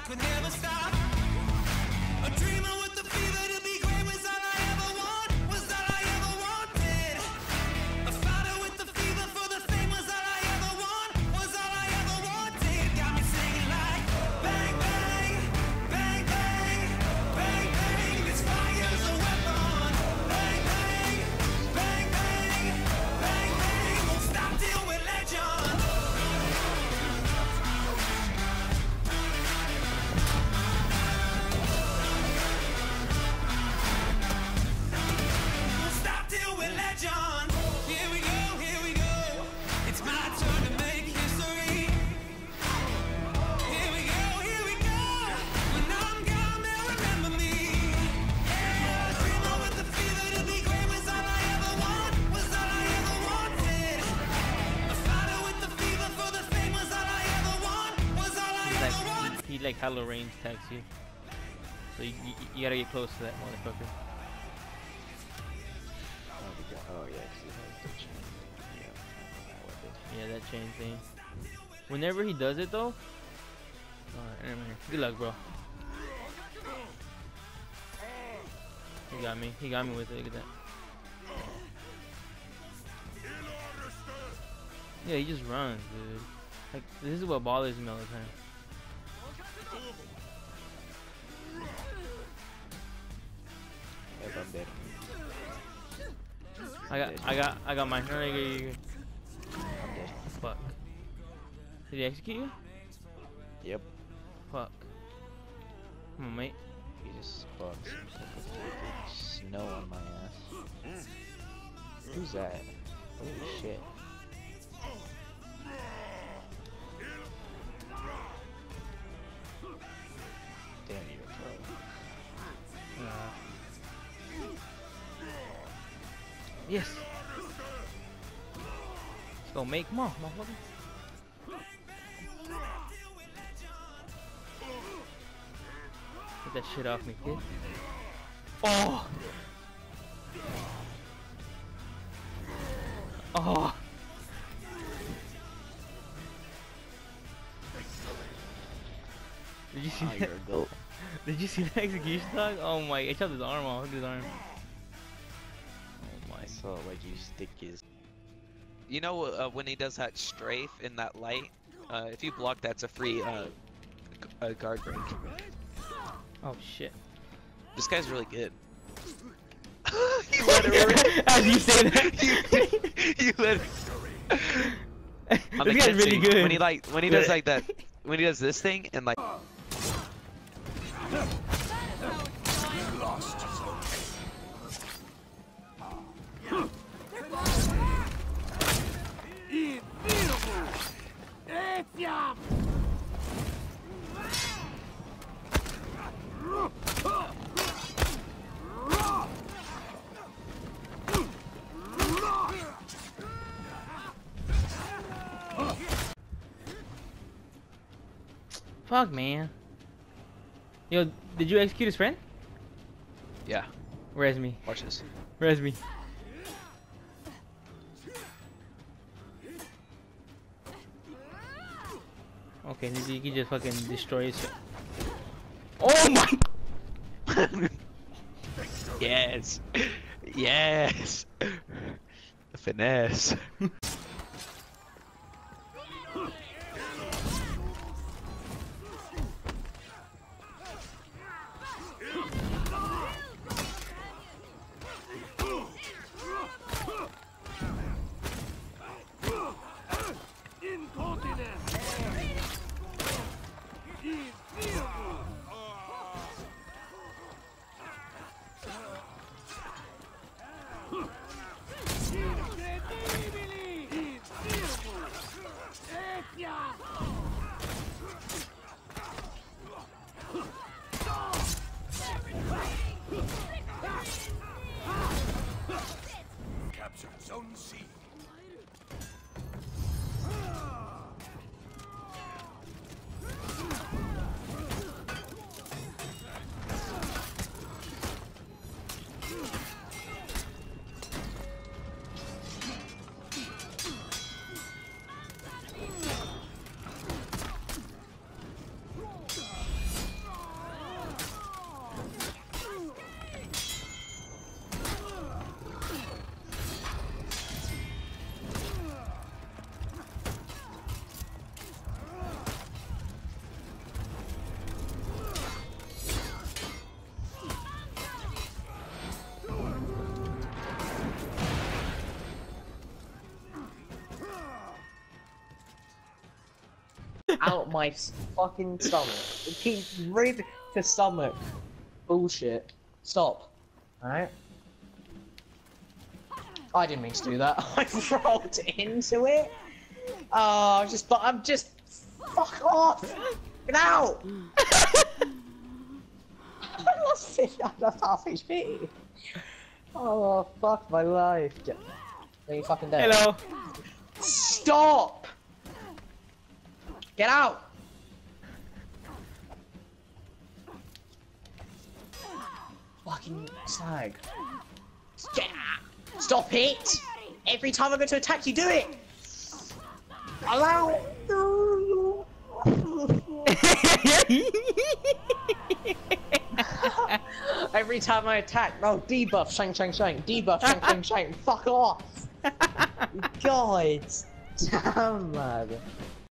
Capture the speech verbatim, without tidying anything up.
could never stop. A dreamer with the fever to be great was all I ever want, was all I ever wanted. A fighter with the fever for the fame was all I ever want, was all I ever wanted. Got me singing like bang bang, bang bang, bang bang. This fire's a weapon. Bang bang, bang bang, bang bang. Won't stop till we're legend. Legend. Here we go, here we go. It's my turn to make history. Here we go, here we go. When I'm gone, they'll remember me. Yeah, a dreamer with the fever to be great was all I ever want, was all I ever wanted. A fighter with the fever for the fame was all I ever want, was all I He's ever like, want. he, he like hella range attacks you. So you, you, you gotta get close to that motherfucker. Oh yeah, he has the chain. Yeah, that weapon. Yeah, that chain thing. Whenever he does it though. Alright, never mind. Good luck, bro. He got me. He got me with it. Look at that. Yeah, he just runs, dude. Like, this is what bothers me all the time. Yep, I'm dead. I got, I got, I got mine. No, no, you, you, you. I'm dead. Fuck. Did he execute you? Yep. Fuck. Come on, mate. He just fucks snow on my ass. Who's that? Holy shit. Damn, you're a pro. Uh, yes. Let's go, make more, motherfucker. Get that shit off me, kid. Oh. Oh. Did you see Oh, that? you're a goat. Did you see the execution dog? Oh my, it chopped his arm off. Look at his arm. Oh my. I saw like you stick his. You know uh, when he does that strafe in that light, uh, if you block that's a free uh, a guard break. Oh shit. This guy's really good. You let it As you say that. you, you let it. I'm This guy's really good. When he like when he does like that, when he does this thing and like. Fuck, man. Yo, did you execute his friend? Yeah. Res me. Watch this. Res me. Okay, you can just fucking destroy his. Oh my! Yes. Yes. The finesse. Captured Zone C. out my fucking stomach. It keeps rid to stomach. Bullshit. Stop. Alright? I didn't mean to do that. I rolled into it. Oh, I'm just, but I'm just. Fuck off! Get out! I lost it. I lost half H P. Oh, fuck my life. Get... Are you fucking dead? Hello. Stop! Get out! Fucking slag. Get out! Stop it! Every time I go to attack, you do it! Allow! Every time I attack, no, debuff, shank, shank, shank, debuff, shank, shank, shank, fuck off! God damn, man.